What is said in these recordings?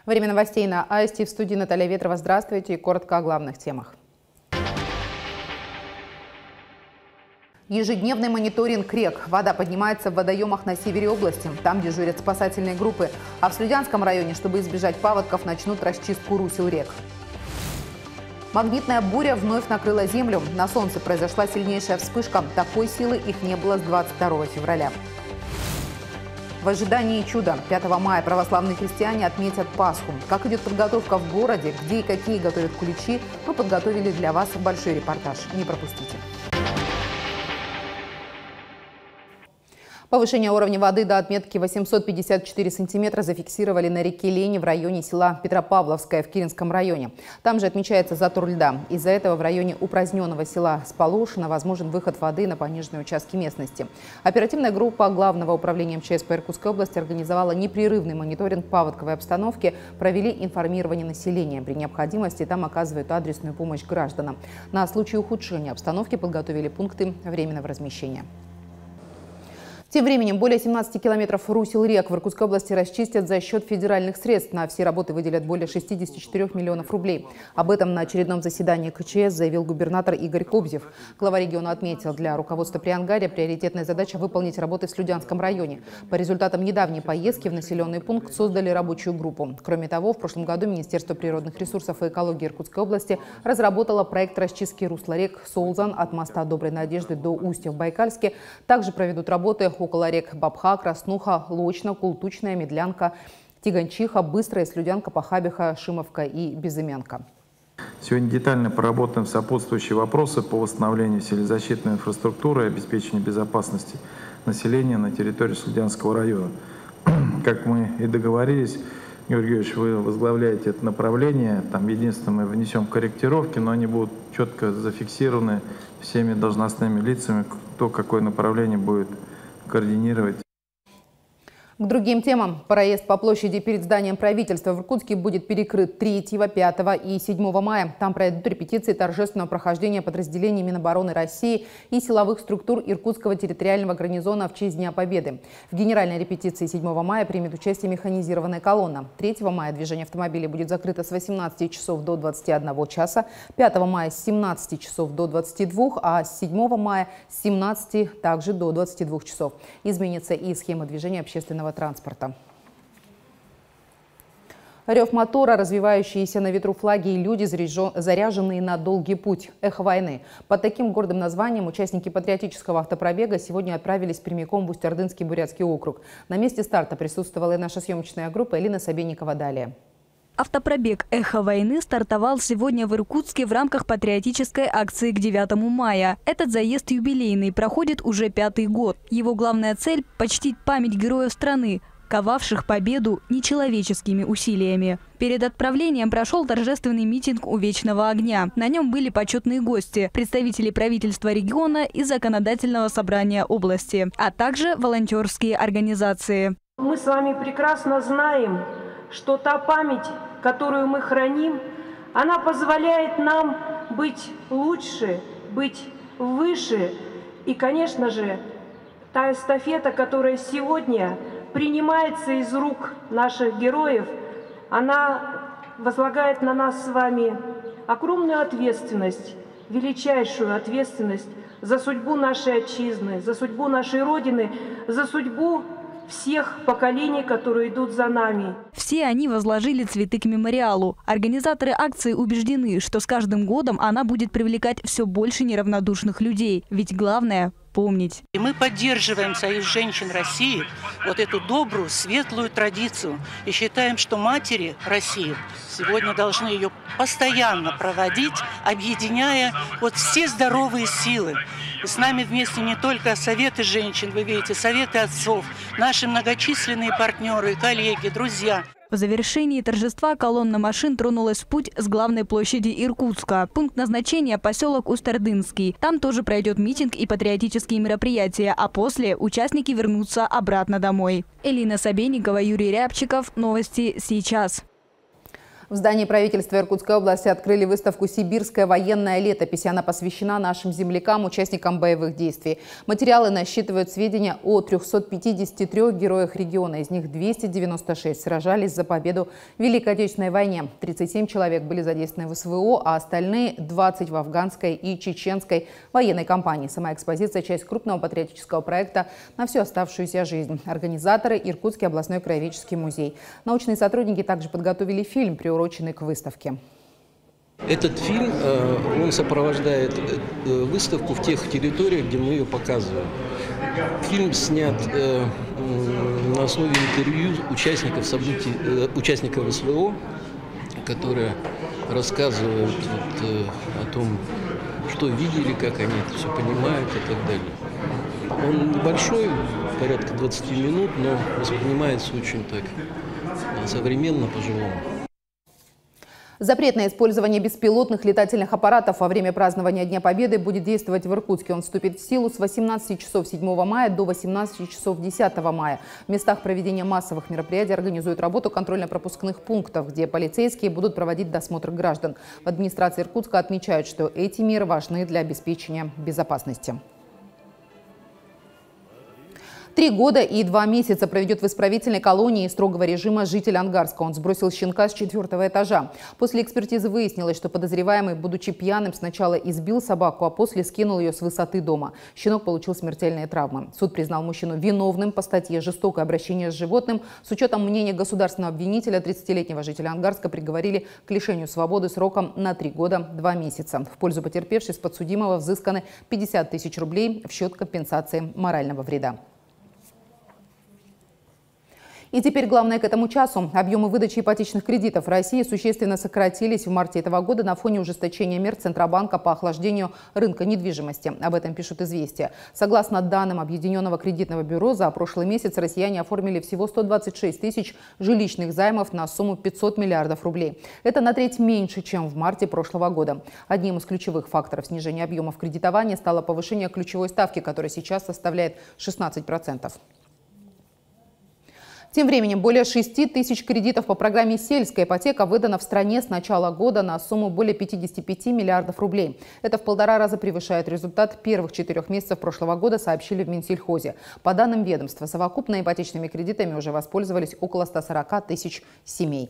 Время новостей на АСТ. В студии Наталья Ветрова. Здравствуйте и коротко о главных темах. Ежедневный мониторинг рек. Вода поднимается в водоемах на севере области. Там дежурят спасательные группы. А в Слюдянском районе, чтобы избежать паводков, начнут расчистку русел рек. Магнитная буря вновь накрыла землю. На солнце произошла сильнейшая вспышка. Такой силы их не было с 22 февраля. В ожидании чуда 5 мая православные христиане отметят Пасху. Как идет подготовка в городе, где и какие готовят куличи, мы подготовили для вас большой репортаж. Не пропустите. Повышение уровня воды до отметки 854 сантиметра зафиксировали на реке Лени в районе села Петропавловское в Киренском районе. Там же отмечается затор льда. Из-за этого в районе упраздненного села Сполошино возможен выход воды на пониженные участки местности. Оперативная группа Главного управления МЧС по Иркутской области организовала непрерывный мониторинг паводковой обстановки, провели информирование населения. При необходимости там оказывают адресную помощь гражданам. На случай ухудшения обстановки подготовили пункты временного размещения. Тем временем более 17 километров русел рек в Иркутской области расчистят за счет федеральных средств. На все работы выделят более 64 миллионов рублей. Об этом на очередном заседании КЧС заявил губернатор Игорь Кобзев. Глава региона отметил, для руководства Приангария приоритетная задача выполнить работы в Слюдянском районе. По результатам недавней поездки в населенный пункт создали рабочую группу. Кроме того, в прошлом году Министерство природных ресурсов и экологии Иркутской области разработало проект расчистки русла рек Солзан от моста Доброй Надежды до устья в Байкальске. Также проведут работы около рек Бабха, Краснуха, Лочно, Култучная, Медлянка, Тиганчиха, Быстрая, Слюдянка, Похабиха, Шимовка и Безымянка. Сегодня детально проработаем сопутствующие вопросы по восстановлению селезащитной инфраструктуры и обеспечению безопасности населения на территории Слюдянского района. Как мы и договорились, Георгий Георгиевич, вы возглавляете это направление. Там единственное, мы внесем корректировки, но они будут четко зафиксированы всеми должностными лицами, кто какое направление будет координировать. К другим темам. Проезд по площади перед зданием правительства в Иркутске будет перекрыт 3, 5 и 7 мая. Там пройдут репетиции торжественного прохождения подразделений Минобороны России и силовых структур Иркутского территориального гарнизона в честь Дня Победы. В генеральной репетиции 7 мая примет участие механизированная колонна. 3 мая движение автомобилей будет закрыто с 18 часов до 21 часа, 5 мая с 17 часов до 22, а с 7 мая с 17 также до 22 часов. Изменится и схема движения общественного транспорта. Рев мотора, развивающиеся на ветру флаги и люди, заряженные на долгий путь. Эхо войны. Под таким гордым названием участники патриотического автопробега сегодня отправились прямиком в Усть-Ордынский бурятский округ. На месте старта присутствовала и наша съемочная группа. Элина Собенникова далее. Автопробег «Эхо войны» стартовал сегодня в Иркутске в рамках патриотической акции к 9 мая. Этот заезд юбилейный, проходит уже 5-й год. Его главная цель – почтить память героев страны, ковавших победу нечеловеческими усилиями. Перед отправлением прошел торжественный митинг у Вечного огня. На нем были почетные гости, представители правительства региона и законодательного собрания области, а также волонтерские организации. Мы с вами прекрасно знаем, что та память, которую мы храним, она позволяет нам быть лучше, быть выше. И, конечно же, та эстафета, которая сегодня принимается из рук наших героев, она возлагает на нас с вами огромную ответственность, величайшую ответственность за судьбу нашей отчизны, за судьбу нашей Родины, за судьбу всех поколений, которые идут за нами. Все они возложили цветы к мемориалу. Организаторы акции убеждены, что с каждым годом она будет привлекать все больше неравнодушных людей. Ведь главное – помнить. И мы поддерживаем Союз женщин России, вот эту добрую, светлую традицию. И считаем, что матери России сегодня должны ее постоянно проводить, объединяя вот все здоровые силы. И с нами вместе не только советы женщин, вы видите, советы отцов, наши многочисленные партнеры, коллеги, друзья. По завершении торжества колонна машин тронулась в путь с главной площади Иркутска. Пункт назначения – поселок Усть-Ордынский. Там тоже пройдет митинг и патриотические мероприятия, а после участники вернутся обратно домой. Элина Собенникова, Юрий Рябчиков. Новости сейчас. В здании правительства Иркутской области открыли выставку «Сибирская военная летопись». Она посвящена нашим землякам, участникам боевых действий. Материалы насчитывают сведения о 353 героях региона. Из них 296 сражались за победу в Великой Отечественной войне. 37 человек были задействованы в СВО, а остальные 20 в афганской и чеченской военной кампании. Сама экспозиция – часть крупного патриотического проекта на всю оставшуюся жизнь. Организаторы – Иркутский областной краеведческий музей. Научные сотрудники также подготовили фильм, приуроченный к выставке. Этот фильм, он сопровождает выставку в тех территориях, где мы ее показываем. Фильм снят на основе интервью участников событий, участников СВО, которые рассказывают о том, что видели, как они это все понимают и так далее. Он небольшой, порядка 20 минут, но воспринимается очень так современно, по-живому. Запрет на использование беспилотных летательных аппаратов во время празднования Дня Победы будет действовать в Иркутске. Он вступит в силу с 18 часов 7 мая до 18 часов 10 мая. В местах проведения массовых мероприятий организуют работу контрольно-пропускных пунктов, где полицейские будут проводить досмотр граждан. В администрации Иркутска отмечают, что эти меры важны для обеспечения безопасности. 3 года и 2 месяца проведет в исправительной колонии строгого режима житель Ангарска. Он сбросил щенка с 4-го этажа. После экспертизы выяснилось, что подозреваемый, будучи пьяным, сначала избил собаку, а после скинул ее с высоты дома. Щенок получил смертельные травмы. Суд признал мужчину виновным по статье «Жестокое обращение с животным». С учетом мнения государственного обвинителя, 30-летнего жителя Ангарска приговорили к лишению свободы сроком на 3 года 2 месяца. В пользу потерпевшей с подсудимого взысканы 50 тысяч рублей в счет компенсации морального вреда. И теперь главное к этому часу. Объемы выдачи ипотечных кредитов в России существенно сократились в марте этого года на фоне ужесточения мер Центробанка по охлаждению рынка недвижимости. Об этом пишут «Известия». Согласно данным Объединенного кредитного бюро, за прошлый месяц россияне оформили всего 126 тысяч жилищных займов на сумму 500 миллиардов рублей. Это на треть меньше, чем в марте прошлого года. Одним из ключевых факторов снижения объемов кредитования стало повышение ключевой ставки, которая сейчас составляет 16%. Тем временем более 6 тысяч кредитов по программе «Сельская ипотека» выдано в стране с начала года на сумму более 55 миллиардов рублей. Это в 1,5 раза превышает результат первых 4 месяцев прошлого года, сообщили в Минсельхозе. По данным ведомства, совокупно ипотечными кредитами уже воспользовались около 140 тысяч семей.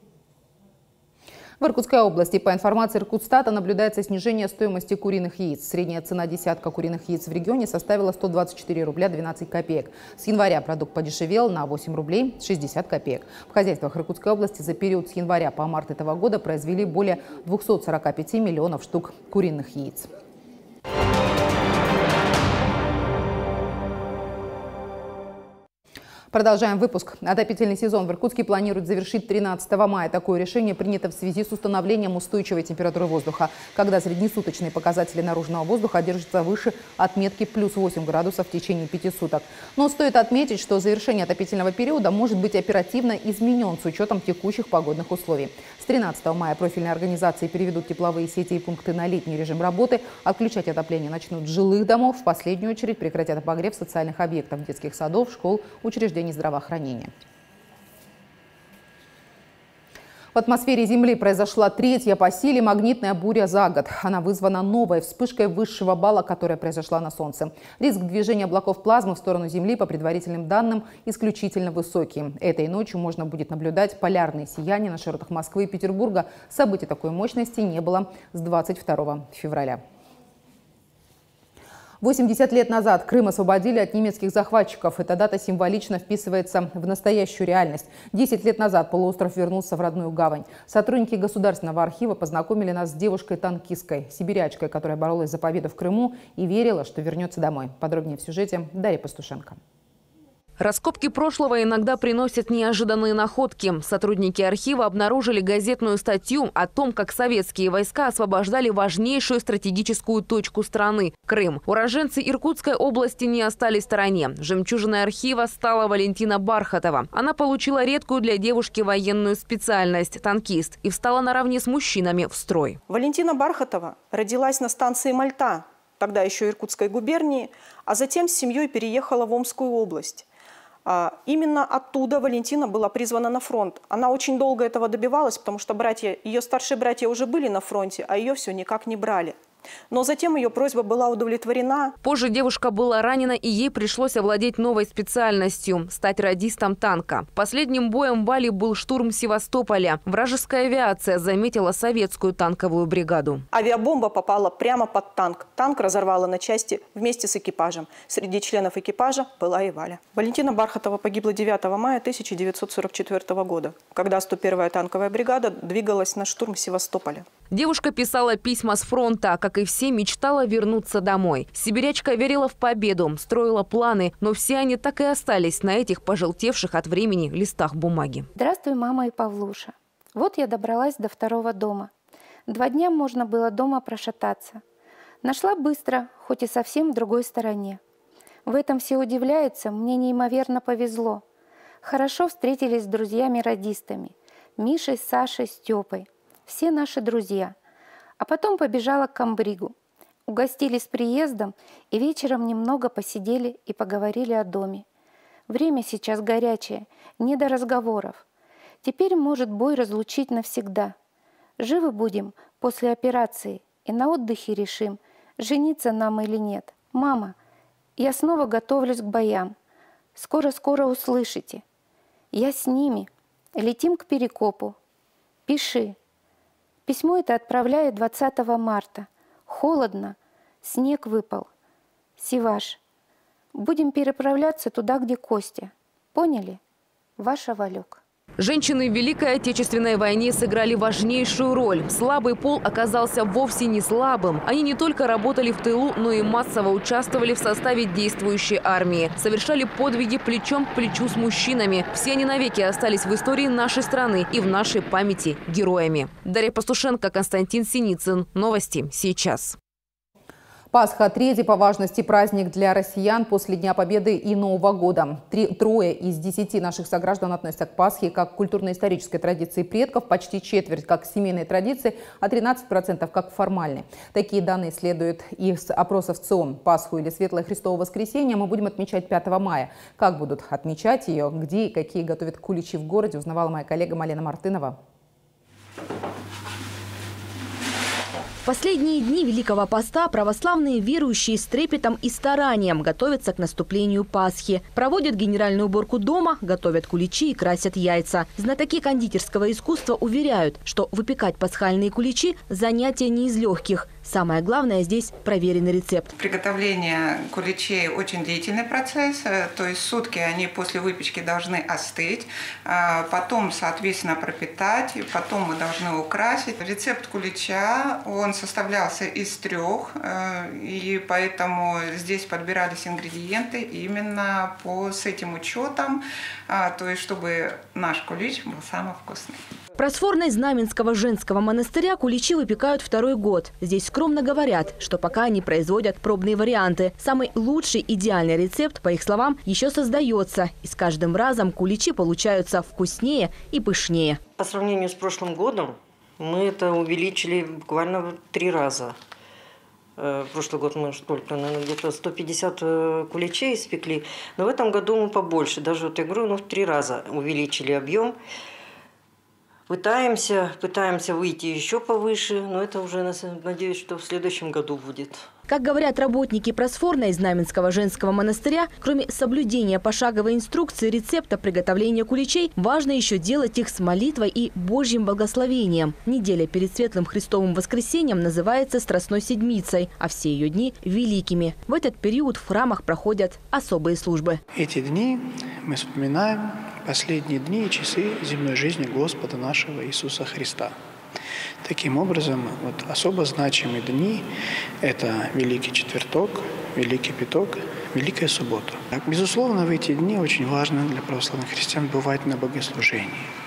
В Иркутской области, по информации Иркутстата, наблюдается снижение стоимости куриных яиц. Средняя цена десятка куриных яиц в регионе составила 124 рубля 12 копеек. С января продукт подешевел на 8 рублей 60 копеек. В хозяйствах Иркутской области за период с января по март этого года произвели более 245 миллионов штук куриных яиц. Продолжаем выпуск. Отопительный сезон в Иркутске планируют завершить 13 мая. Такое решение принято в связи с установлением устойчивой температуры воздуха, когда среднесуточные показатели наружного воздуха держатся выше отметки плюс 8 градусов в течение 5 суток. Но стоит отметить, что завершение отопительного периода может быть оперативно изменен с учетом текущих погодных условий. С 13 мая профильные организации переведут тепловые сети и пункты на летний режим работы. Отключать отопление начнут с жилых домов. В последнюю очередь прекратят обогрев социальных объектов, детских садов, школ, учреждений здравоохранения. В атмосфере Земли произошла 3-я по силе магнитная буря за год. Она вызвана новой вспышкой высшего балла, которая произошла на Солнце. Риск движения облаков плазмы в сторону Земли, по предварительным данным, исключительно высокий. Этой ночью можно будет наблюдать полярные сияния на широтах Москвы и Петербурга. Событий такой мощности не было с 22 февраля. 80 лет назад Крым освободили от немецких захватчиков. Эта дата символично вписывается в настоящую реальность. 10 лет назад полуостров вернулся в родную гавань. Сотрудники Государственного архива познакомили нас с девушкой-танкисткой, сибирячкой, которая боролась за победу в Крыму и верила, что вернется домой. Подробнее в сюжете Дарья Пастушенко. Раскопки прошлого иногда приносят неожиданные находки. Сотрудники архива обнаружили газетную статью о том, как советские войска освобождали важнейшую стратегическую точку страны – Крым. Уроженцы Иркутской области не остались в стороне. Жемчужиной архива стала Валентина Бархатова. Она получила редкую для девушки военную специальность – танкист и встала наравне с мужчинами в строй. Валентина Бархатова родилась на станции Мальта, тогда еще Иркутской губернии, а затем с семьей переехала в Омскую область. Именно оттуда Валентина была призвана на фронт. Она очень долго этого добивалась, потому что ее старшие братья уже были на фронте, а ее все никак не брали. Но затем ее просьба была удовлетворена. Позже девушка была ранена, и ей пришлось овладеть новой специальностью – стать радистом танка. Последним боем Вали был штурм Севастополя. Вражеская авиация заметила советскую танковую бригаду. Авиабомба попала прямо под танк. Танк разорвало на части вместе с экипажем. Среди членов экипажа была и Валя. Валентина Бархатова погибла 9 мая 1944 года, когда 101-я танковая бригада двигалась на штурм Севастополя. Девушка писала письма с фронта, как и все, мечтала вернуться домой. Сибирячка верила в победу, строила планы, но все они так и остались на этих пожелтевших от времени листах бумаги. Здравствуй, мама и Павлуша. Вот я добралась до 2-го дома. 2 дня можно было дома прошататься. Нашла быстро, хоть и совсем в другой стороне. В этом все удивляются, мне неимоверно повезло. Хорошо встретились с друзьями-радистами. Мишей, Сашей, Степой. Все наши друзья. А потом побежала к комбригу. Угостили с приездом и вечером немного посидели и поговорили о доме. Время сейчас горячее, не до разговоров. Теперь может бой разлучить навсегда. Живы будем после операции и на отдыхе решим, жениться нам или нет. Мама, я снова готовлюсь к боям. Скоро-скоро услышите. Я с ними. Летим к Перекопу. Пиши. Письмо это отправляю 20 марта. Холодно, снег выпал. Сиваш. Будем переправляться туда, где Костя. Поняли? Ваша Валюк. Женщины в Великой Отечественной войне сыграли важнейшую роль. Слабый пол оказался вовсе не слабым. Они не только работали в тылу, но и массово участвовали в составе действующей армии. Совершали подвиги плечом к плечу с мужчинами. Все они навеки остались в истории нашей страны и в нашей памяти героями. Дарья Пастушенко, Константин Синицын. Новости сейчас. Пасха – третий по важности праздник для россиян после Дня Победы и Нового года. 3 из 10 наших сограждан относятся к Пасхе как к культурно-исторической традиции предков, почти четверть как к семейной традиции, а 13% как к формальной. Такие данные следуют из опросов ЦИОМ. Пасху или Светлое Христово воскресенье мы будем отмечать 5 мая. Как будут отмечать ее, где и какие готовят куличи в городе, узнавала моя коллега Малена Мартынова. В последние дни Великого Поста православные верующие с трепетом и старанием готовятся к наступлению Пасхи. Проводят генеральную уборку дома, готовят куличи и красят яйца. Знатоки кондитерского искусства уверяют, что выпекать пасхальные куличи – занятие не из легких. Самое главное здесь – проверенный рецепт. Приготовление куличей – очень длительный процесс, то есть сутки они после выпечки должны остыть, потом, соответственно, пропитать, потом мы должны украсить. Рецепт кулича, он составлялся из 3, и поэтому здесь подбирались ингредиенты именно с этим учетом, то есть чтобы наш кулич был самый вкусный. В Просфорной Знаменского женского монастыря куличи выпекают 2-й год. Здесь скромно говорят, что пока они производят пробные варианты. Самый лучший идеальный рецепт, по их словам, еще создается. И с каждым разом куличи получаются вкуснее и пышнее. По сравнению с прошлым годом мы это увеличили буквально в 3 раза. Прошлый год мы только, наверное, где-то 150 куличей испекли. Но в этом году мы побольше. Даже вот я говорю, в 3 раза увеличили объем. Пытаемся выйти еще повыше, но это уже, надеюсь, что в следующем году будет. Как говорят работники Просфорной Знаменского женского монастыря, кроме соблюдения пошаговой инструкции рецепта приготовления куличей, важно еще делать их с молитвой и Божьим благословением. Неделя перед Светлым Христовым воскресеньем называется Страстной Седмицей, а все ее дни – великими. В этот период в храмах проходят особые службы. Эти дни мы вспоминаем последние дни и часы земной жизни Господа нашего Иисуса Христа. Таким образом, особо значимые дни – это Великий Четверток, Великий Пяток, Великая Суббота. Безусловно, в эти дни очень важно для православных христиан бывать на богослужении.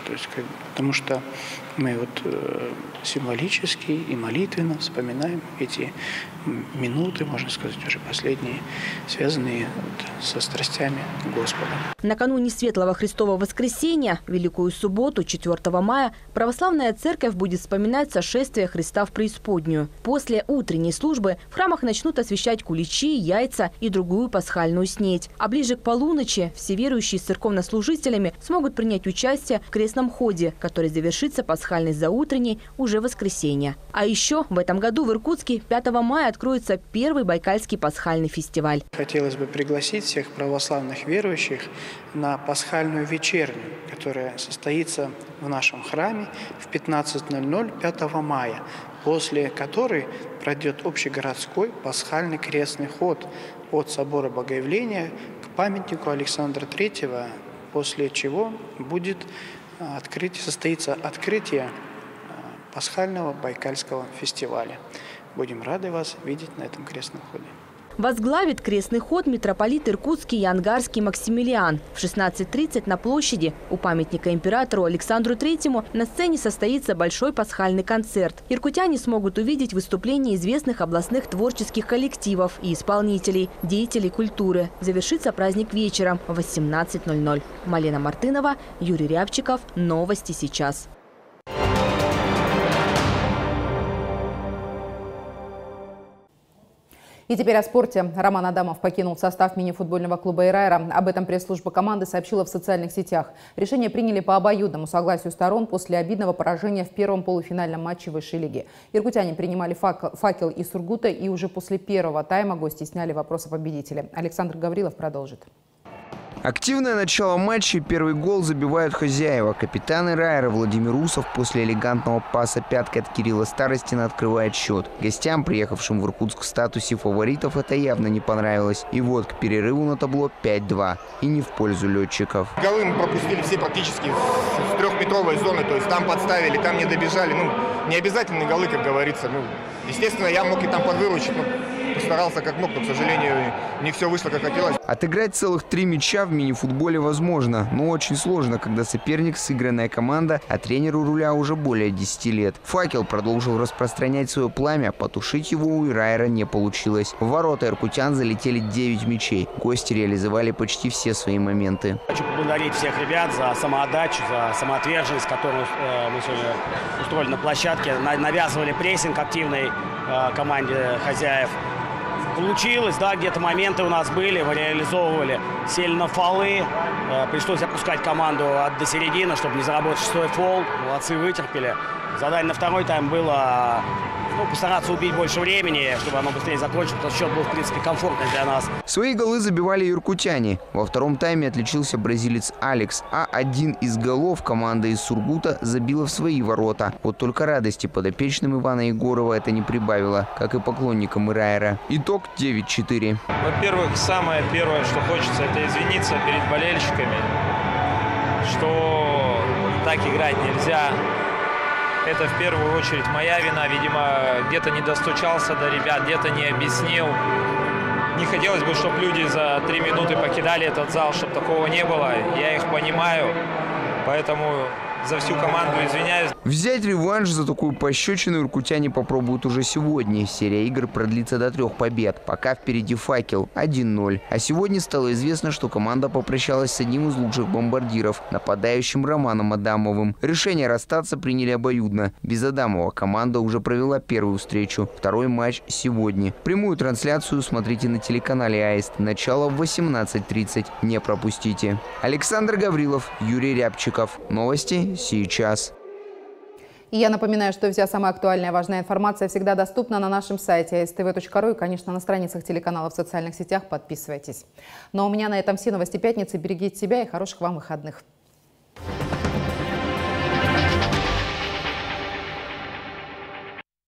То есть, потому что мы символически и молитвенно вспоминаем эти минуты, можно сказать, уже последние, связанные со страстями Господа. Накануне Светлого Христового Воскресения, Великую Субботу, 4 мая, Православная Церковь будет вспоминать сошествие Христа в преисподнюю. После утренней службы в храмах начнут освящать куличи, яйца и другую пасхальную снеть. А ближе к полуночи все верующие с церковнослужителями смогут принять участие в крестном ходе, который завершится пасхальной заутренней уже в воскресенье. А еще в этом году в Иркутске 5 мая откроется первый Байкальский пасхальный фестиваль. Хотелось бы пригласить всех православных верующих на пасхальную вечерню, которая состоится в нашем храме в 15:00 5 мая, после которой пройдет общегородской пасхальный крестный ход от собора Богоявления к памятнику Александра III, после чего состоится открытие пасхального Байкальского фестиваля. Будем рады вас видеть на этом крестном ходе. Возглавит крестный ход митрополит Иркутский и Ангарский Максимилиан. В 16:30 на площади у памятника императору Александру III на сцене состоится большой пасхальный концерт. Иркутяне смогут увидеть выступления известных областных творческих коллективов и исполнителей, деятелей культуры. Завершится праздник вечером в 18:00. Малена Мартынова, Юрий Рябчиков. Новости сейчас. И теперь о спорте. Роман Адамов покинул состав мини-футбольного клуба «Ирайра». Об этом пресс-служба команды сообщила в социальных сетях. Решение приняли по обоюдному согласию сторон после обидного поражения в первом полуфинальном матче высшей лиги. Иркутяне принимали «Факел» из Сургута, и уже после первого тайма гости сняли вопрос о победителе. Александр Гаврилов продолжит. Активное начало матча и первый гол забивают хозяева. Капитан «Ирайра» Владимир Усов после элегантного паса пяткой от Кирилла Старостина открывает счет. Гостям, приехавшим в Иркутск в статусе фаворитов, это явно не понравилось. И вот к перерыву на табло 5-2. И не в пользу летчиков. Голы мы пропустили все практически с 3-метровой зоны. То есть там подставили, там не добежали. Не обязательные голы, как говорится. Естественно, я мог и там подвыручить. Постарался как мог, но, к сожалению, не все вышло, как хотелось. Отыграть целых 3 мяча в мини-футболе возможно, но очень сложно, когда соперник — сыгранная команда, а тренеру руля уже более 10 лет. «Факел» продолжил распространять свое пламя, потушить его у «Ирайра» не получилось. В ворота иркутян залетели 9 мячей. Гости реализовали почти все свои моменты. Хочу поблагодарить всех ребят за самоотдачу, за самоотверженность, которую мы сегодня устроили на площадке. Навязывали прессинг активной команде хозяев. Получилось, да, где-то моменты у нас были, мы реализовывали, сели на фолы, пришлось опускать команду до середины, чтобы не заработать 6-й фол. Молодцы, вытерпели. Задание на второй тайм было постараться убить больше времени, чтобы оно быстрее закончилось, потому что счет был, в принципе, комфортный для нас. Свои голы забивали иркутяне. Во втором тайме отличился бразилец Алекс, а один из голов команда из Сургута забила в свои ворота. Вот только радости подопечным Ивана Егорова это не прибавило, как и поклонникам «Ирайра». Итог 9-4. Во-первых, самое первое, что хочется, это извиниться перед болельщиками, что так играть нельзя. Это в первую очередь моя вина. Видимо, где-то не достучался до ребят, где-то не объяснил. Не хотелось бы, чтобы люди за 3 минуты покидали этот зал, чтобы такого не было. Я их понимаю, поэтому за всю команду извиняюсь. Взять реванш за такую пощечину иркутяне попробуют уже сегодня. Серия игр продлится до 3 побед. Пока впереди «Факел» 1-0. А сегодня стало известно, что команда попрощалась с одним из лучших бомбардиров, нападающим Романом Адамовым. Решение расстаться приняли обоюдно. Без Адамова команда уже провела первую встречу. Второй матч сегодня. Прямую трансляцию смотрите на телеканале «Аист». Начало в 18:30. Не пропустите. Александр Гаврилов, Юрий Рябчиков. Новости сейчас. И я напоминаю, что вся самая актуальная и важная информация всегда доступна на нашем сайте astv.ru и, конечно, на страницах телеканала в социальных сетях. Подписывайтесь. Ну а у меня на этом все. Новости пятницы. Берегите себя и хороших вам выходных.